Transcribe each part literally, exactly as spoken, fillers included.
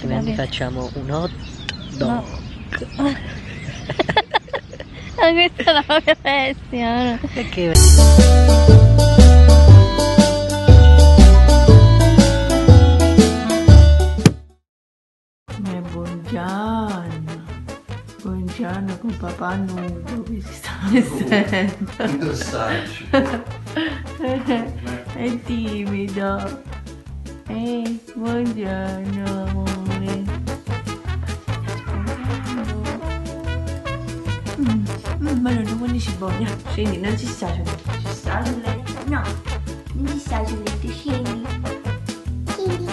altrimenti facciamo un hot dog. No. Ma questa è la propria pessima. Perché? Buongiorno. Buongiorno con papà nudo che si sta vestendo. Indossarci. È timido. Ehi, buongiorno amore. Mm, mm, ma non vuole cibogna. Scendi, non ci sta sul letto. Ci sta sul letto? No, non ci sta sul letto, scendi. Scendi.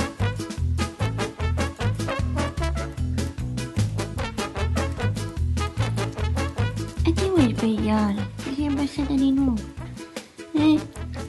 E ti vuoi svegliare? Ti sei abbassata di nuovo. Eh?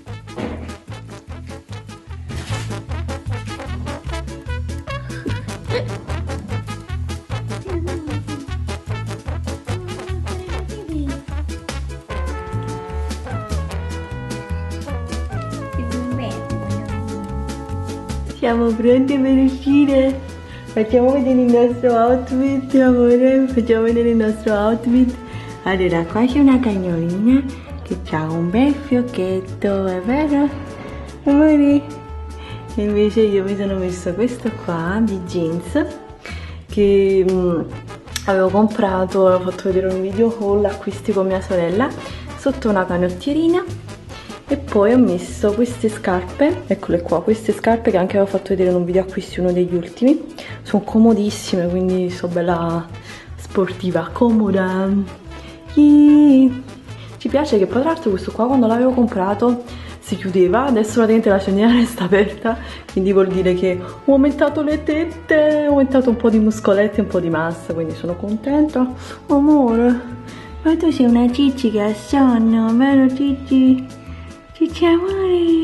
Siamo pronti per uscire? Facciamo vedere il nostro outfit, amore, facciamo vedere il nostro outfit. Allora, qua c'è una cagnolina che ha un bel fiocchetto, è vero? Amore? E invece io mi sono messo questo qua di jeans che mh, avevo comprato, avevo fatto vedere un video haul acquisti con mia sorella sotto una canottierina. E poi ho messo queste scarpe, eccole qua, queste scarpe che anche avevo fatto vedere in un video acquisti, uno degli ultimi. Sono comodissime, quindi sto bella sportiva, comoda. E ci piace che poi tra l'altro questo qua quando l'avevo comprato si chiudeva, adesso praticamente la cernina resta aperta, quindi vuol dire che ho aumentato le tette, ho aumentato un po' di muscoletti e un po' di massa, quindi sono contenta. Amore, ma tu sei una Cicci che ha sonno, vero Cicci? Cicci amore,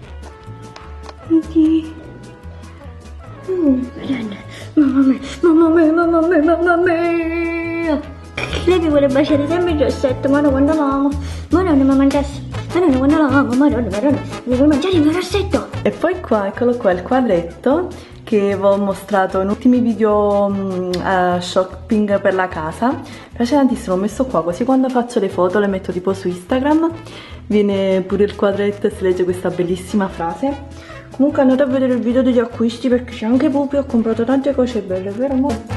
Cicci. Mm, mamma mia, mamma mia, mamma mia, mamma mia. Lei mi vuole baciare sempre il rossetto, ma non quando l'amo, ma non mi mangiassi, ma non quando l'amo, ma non, ma non, mi vuole mangiare il mio rossetto. E poi qua, eccolo qua, il quadretto che vi ho mostrato in ultimi video um, uh, shopping per la casa. Mi piace tantissimo, ho messo qua così quando faccio le foto le metto tipo su Instagram, viene pure il quadretto e si legge questa bellissima frase. Comunque andate a vedere il video degli acquisti perché c'è anche Pupi, ho comprato tante cose belle, vero amore?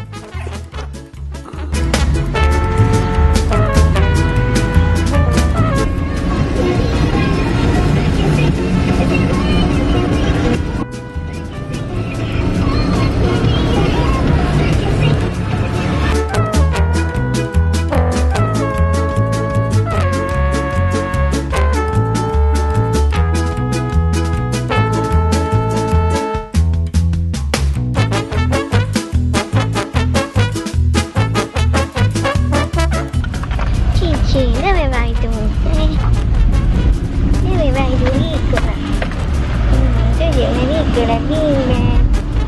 Dove vai tu? Eh? Dove vai tu, piccola? Mm, tu sei una piccola figlia.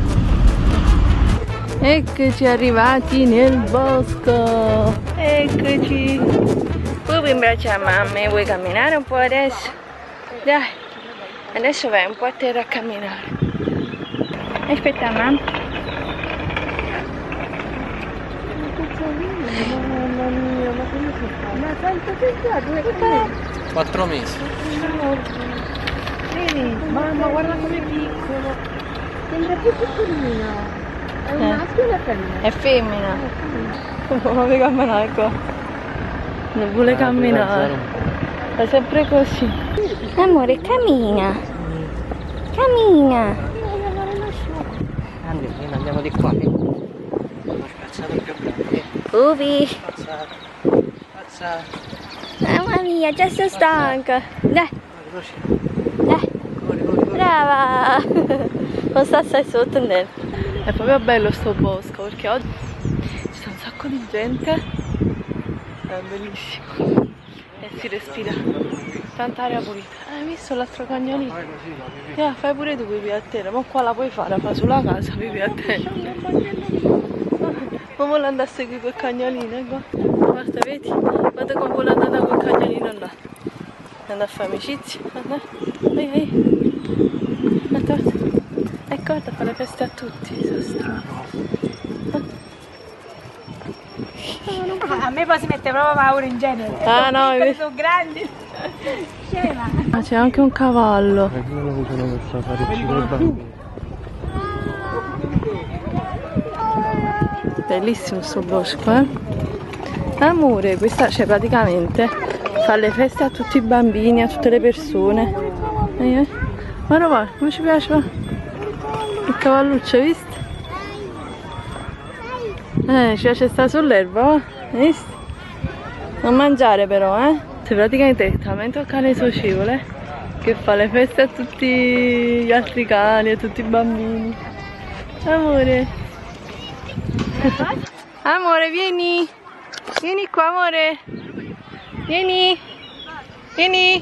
Eccoci arrivati nel bosco. Eccoci. Pupi imbraccia a mamma e vuoi camminare un po' adesso? Dai, adesso vai un po' a terra a camminare. Aspetta mamma. Mamma mia, ma come si fa? Ma quanto sei già? Due Quattro mesi. Vedi? Mamma, guarda com'è piccolo. Sembra più piccolino. È un Eh. maschio o una femmina? È femmina. Non vuole camminare qua. Non vuole camminare. È sempre così. Amore, cammina. Cammina. Andiamo, andiamo di qua. Una spazzata più grande. Pupi. Spazzata. Spazzata. Mamma mia, già sto stanca. Dai, dai. Brava. Non sta stai sotto dentro. È proprio bello sto bosco perché oggi ci sta un sacco di gente. È bellissimo. E si respira tanta aria pulita. Hai visto l'altro cagnolino? Yeah, fai pure tu pipì a terra, ma qua la puoi fare, la fai sulla casa, pipì a terra. Ma vuole andare a seguire quel cagnolino, ecco. Guarda, vedi? Guarda come vuole andare da quel cagnolino là. Andare a fare amicizia. Guarda. Ehi, ehi. Guarda, guarda. Ecco. Guarda, fa le feste a tutti, sono strano. A me poi si mette proprio paura in genere. Ah no, Piccoli, invece... sono grandi. Scema. Ah, c'è anche un cavallo. E quello lo sono messo a fare il cibo ai bambini. Bellissimo sto bosco, eh? Amore, questa, cioè praticamente fa le feste a tutti i bambini, a tutte le persone. Eh, eh. Guarda, guarda, come ci piace, va? Il cavalluccio, hai visto? Eh, ci piace stare sull'erba, va? Hai visto? Non mangiare però, eh? Cioè praticamente è talmente cane socievole che fa le feste a tutti gli altri cani, a tutti i bambini. Amore. Amore, vieni. Vieni qua, amore. Vieni. Vieni.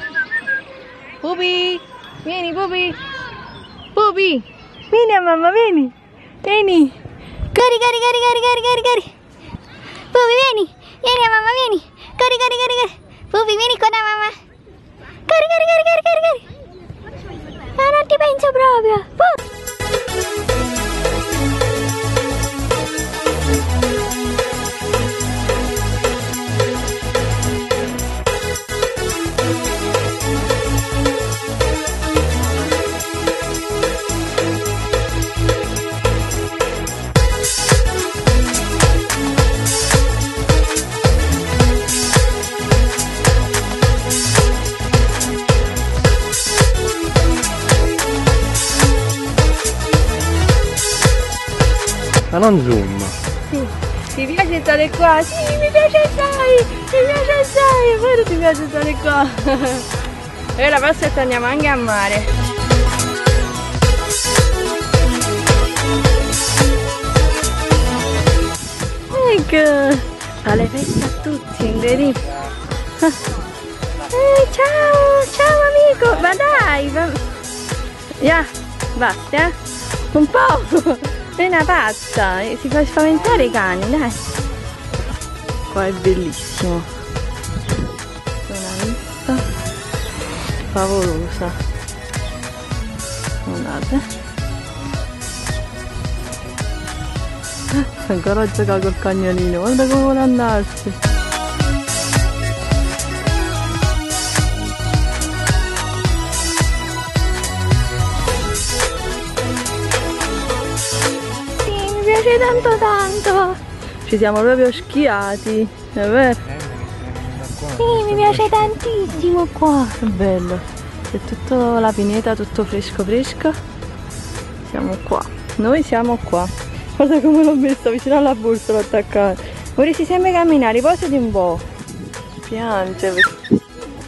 Pupi. Vieni, Pupi. Pupi. Vieni a mamma, vieni. Vieni. Cari, cari, cari, cari, cari, cari, cari. Pupi, vieni. Vieni a mamma, vieni. Cari, cari, cari, cari. Pupi, vieni qua da mamma. Cari, cari, cari, cari, cari, cari. Ah, non ti penso proprio. Pupi. Ma non zoom. Sì. Ti piace stare qua? Sì, mi piace assai. Mi piace assai. Vero, ti piace stare qua. E ora passo e torniamo anche a mare. Ecco, fa le feste a tutti, incredibile. Eh, ciao, ciao amico, ma dai, va... Yeah, basta, eh? Un po', è una pazza, si fa spaventare i cani, dai. Qua è bellissimo, una vista favolosa, guardate. Ancora a giocare col cagnolino, guarda come vuole andarsi. Sì, mi piace tanto tanto. Ci siamo proprio schiati, è vero? Sì, mi piace tantissimo qua. È bello. C'è tutta la pineta, tutto fresco fresco. Siamo qua. Noi siamo qua. Guarda come l'ho messa vicino alla borsa, l'ho attaccata. Vorresti sempre camminare, riposati un po'. Piange. Devo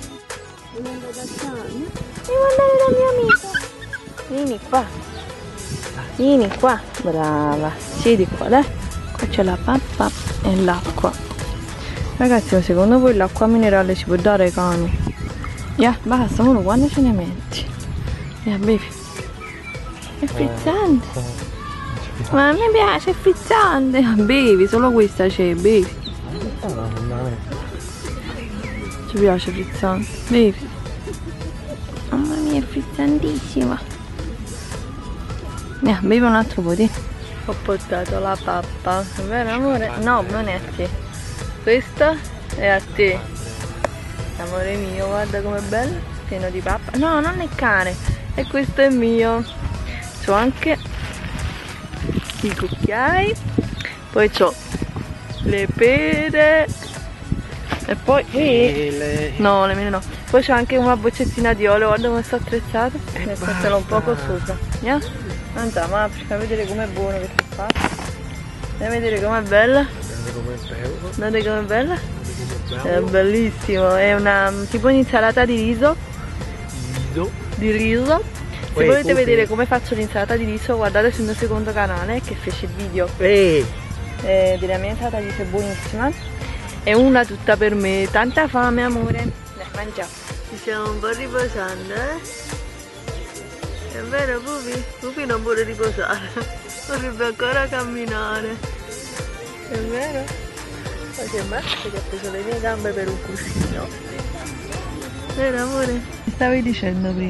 andare dal mio amico. Vieni qua. Vieni qua. Brava. Sì, di qua, dai. Qua c'è la pappa e l'acqua. Ragazzi, ma secondo voi l'acqua minerale si può dare ai cani? Yeah, basta, uno quando ce ne metti? Yeah, bevi. È frizzante. Ma a me piace, è frizzante. Bevi, solo questa c'è, bevi. Ci piace frizzante, bevi. Mamma mia, è frizzantissima. Yeah, bevi un altro po' di. Ho portato la pappa, è vero amore? No, non è a te. Questa è a te. Amore mio, guarda com'è bello, pieno di pappa. No, non è cane, e questo è mio. C'ho anche i cucchiai, poi c'ho le pere e poi Mele. no, le mele no. Poi c'ho anche una boccettina di olio, guarda come sta attrezzata. E Mettetelo un basta. poco sopra. Yeah? Andiamo, apri, fai vedere com'è buono che si fa. Fai vedere com'è bella. Guardate com'è bella. È bellissimo, è una tipo un'insalata di riso. Di riso. Se Uè, volete Pupi. vedere come faccio l'insalata di riso, guardate sul mio secondo canale che fece il video Ehi. eh, della mia insalata di riso, è buonissima. E una tutta per me, tanta fame amore. Dai, mangiamo. Ci stiamo un po' riposando, eh? È vero Pupi? Pupi non vuole riposare, vorrebbe ancora camminare. È vero? Ma che basta che ha preso le mie gambe per un cuscino. Vero amore? Mi stavi dicendo prima?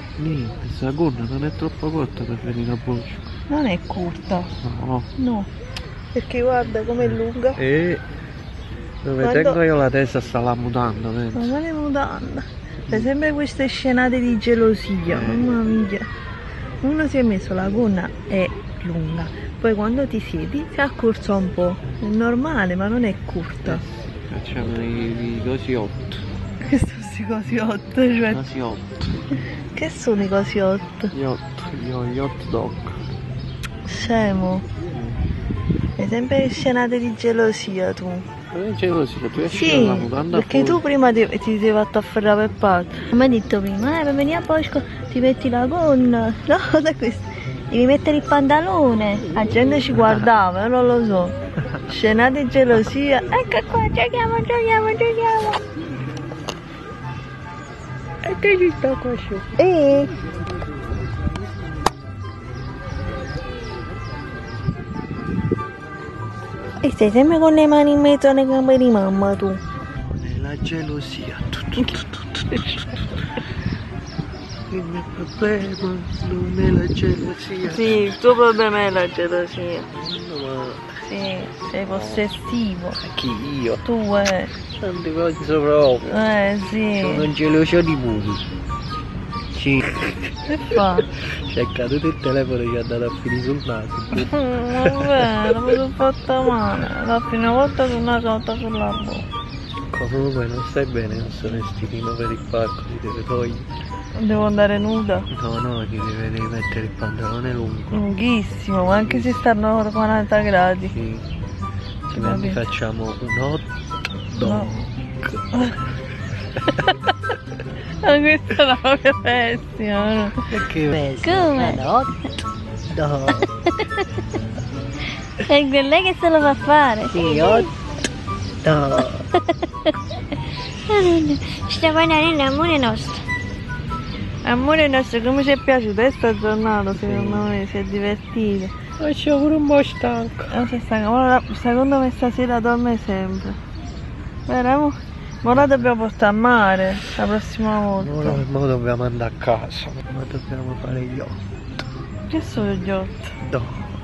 Niente, questa gonna non è troppo corta per venire a Bosco. Non è corta. No. No. Perché guarda com'è lunga. E dove Quando- tengo io la testa sta la mutanda, Ma penso. non è mutanda. C'è sempre queste scenate di gelosia, mamma mia. Uno si è messo la gonna è lunga, poi quando ti siedi si accorcia un po'. È normale, ma non è corta. Facciamo i, i cosi otto. Che sono questi cosi otto? Cioè, Cosi otto. che sono i cosi otto? Gli otto, gli, gli hot dog. Scemo. Hai sempre scenate di gelosia tu. Non è gelosia, tu esci Sì, dalla mutanda perché tu fuori. prima ti, ti sei fatto afferrare per parte. Mi hai detto prima, eh, per venire a Bosco ti metti la gonna. No, da questo. Devi mettere il pantalone. La gente ci guardava, io non lo so. Scenate di gelosia. Ecco qua, giochiamo, giochiamo, giochiamo. E che ci sta qua su? Eh? E stai sempre con le mani in mezzo alle gambe di mamma tu. Non è la gelosia. Tu, tu, tu, tu, tu, tu, tu. Il mio problema non è la gelosia. Sì, il tuo problema è la gelosia. Ma Sì, sei possessivo. chi io? Tu, eh. Non ti penso proprio. Eh, Sono sì. geloso di muri. Sì. Che fa? C'è caduto il telefono e gli è andato a finire sul naso. Mm, vabbè, non mi sono fatta male. La prima volta che una volta sulla bocca. Comunque non stai bene questo vestitino per il parco, ti deve togliere. Devo andare nuda. No, no, ti deve devi mettere il pantalone lungo. Lunghissimo, ma anche se stanno a quaranta gradi. Sì. Quindi Vabbè. facciamo un hot dog. Ma questa è una cosa pessima. No? Perché? Come? Hot dog. È lei che se lo fa fare. Sì, hot dog. Sta guardando l'amore nostro. Amore nostro, come ci è piaciuta questa giornata, secondo me, si è divertito. Ma c'è pure un po' stanco. Non si stanca, ora, secondo me stasera dorme sempre. Vero? Ma la dobbiamo portare a mare la prossima volta. Ora mo dobbiamo andare a casa. Ma dobbiamo fare gli hot Che sono gli otto? dog.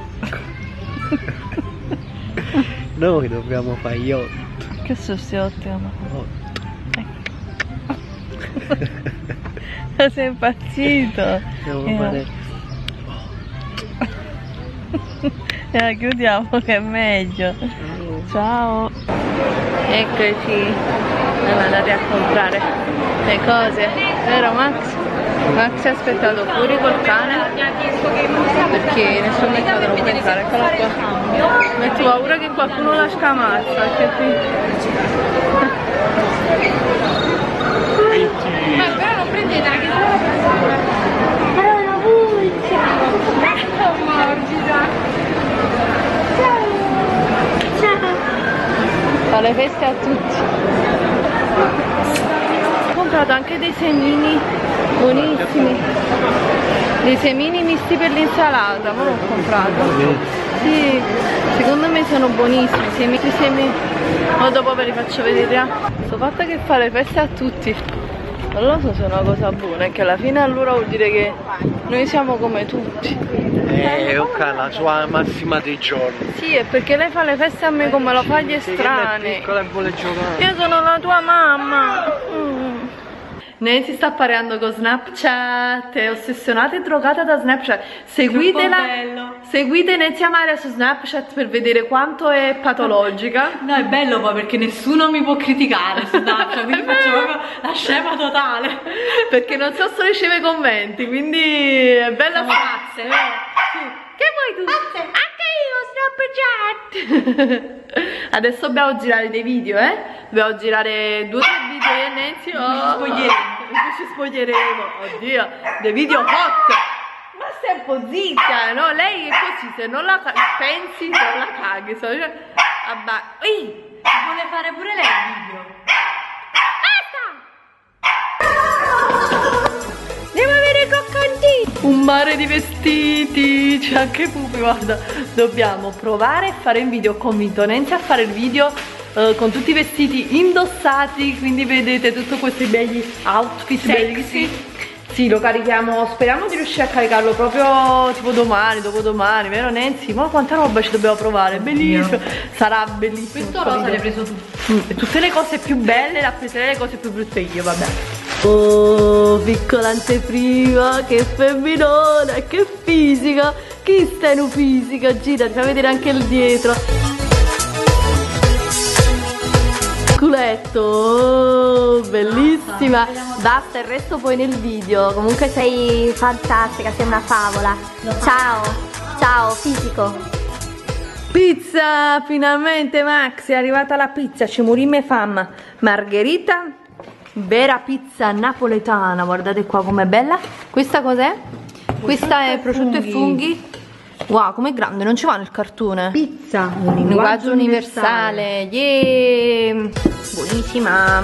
Noi dobbiamo fare gli hot. Che sono questi otto? hot. Sei impazzito? Dobbiamo Eh. fare... E la chiudiamo che è meglio. Ciao. Eccoci. Siamo andati a comprare le cose. Vero Max? Max è aspettato fuori col cane perché nessun mercato non può entrare. Eccola qua. Metto paura che qualcuno la scamazza. Che qui... Ma però non prendete anche se morbida. Fa le feste a tutti. Ho comprato anche dei semini buonissimi. Dei semini misti per l'insalata, ma l'ho comprato. Sì, secondo me sono buonissimi. Semi, semi. Ma dopo ve li faccio vedere. Sto fatto che fa le feste a tutti. Non lo so se è una cosa buona, è che alla fine allora vuol dire che noi siamo come tutti. Eh, ok, la sua massima dei giorni. Sì, è perché lei fa le feste a me come lo fa agli Sì, che è estranei. piccola e vuole giocare. Io sono la tua mamma. Mm. Lei si sta pareando con Snapchat, è ossessionata e drogata da Snapchat. Seguitela, seguite Nezia Maria su Snapchat per vedere quanto è patologica. No, è bello poi perché nessuno mi può criticare su Snapchat, quindi faccio proprio la scema totale. Perché non so se riceve commenti, quindi è bella. Siamo pazze, vero? Che vuoi tu? Anche io Snapchat. Adesso dobbiamo girare dei video, eh? Dobbiamo girare due o tre video io e Nancy. Oh, spoglieremo. ci spoglieremo. Oddio, dei video hot. Ma stai un po' zitta, no? Lei è così, se non la ca- pensi, non la caghi. So, cioè, vabbè. Ui, Vuole fare pure lei il video. andiamo a vedere i coccantini. Un mare di vestiti. C'è anche Pupi, guarda. Dobbiamo provare a fare un video. Ho convinto Nancy a fare il video uh, con tutti i vestiti indossati. Quindi vedete tutti questi belli outfit Sexy. bellissimi. Sì, lo carichiamo, speriamo di riuscire a caricarlo proprio tipo domani, dopodomani, vero Nancy? Ma quanta roba ci dobbiamo provare, bellissimo, sarà bellissimo. Questo Rosa l'hai preso tu. Mm. E tutte le cose più belle le ha prese lei, le cose più brutte io, vabbè. Oh, piccola anteprima, che femminona, che fisica. Chi sta in fisica? Gira, ti fa vedere anche il dietro. Culetto, oh, bellissima. Basta, il resto poi nel video. Comunque Sei fantastica, sei una favola. Ciao, ciao fisico. pizza, finalmente Max, è arrivata la pizza. Ci murimme fam. Margherita, vera pizza napoletana. Guardate qua com'è bella. Questa cos'è? Questa è prosciutto e funghi. Wow, com'è grande, non ci va nel cartone. Pizza, un Un linguaggio universale, yeah! Buonissima!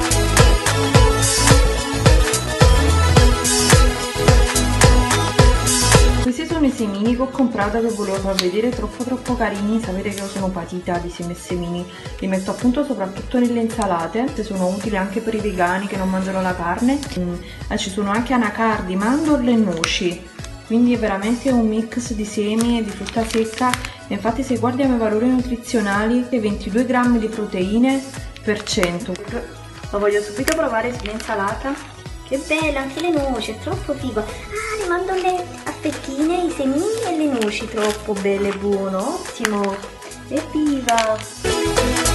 Questi sono i semini che ho comprato, che volevo far vedere, troppo troppo carini. Sapete che io sono patita di semi e semini, li metto appunto soprattutto nelle insalate, se sono utili anche per i vegani che non mangiano la carne. Mm. Ah, ci sono anche anacardi, mandorle e noci. Quindi è veramente un mix di semi e di frutta secca. E infatti se guardiamo i valori nutrizionali è ventidue grammi di proteine per cento. Lo voglio subito provare sull'insalata. Che bello, anche le noci, è troppo figo. Ah, le mandorle a fettine, i semini e le noci, troppo belle, buono, ottimo. Evviva!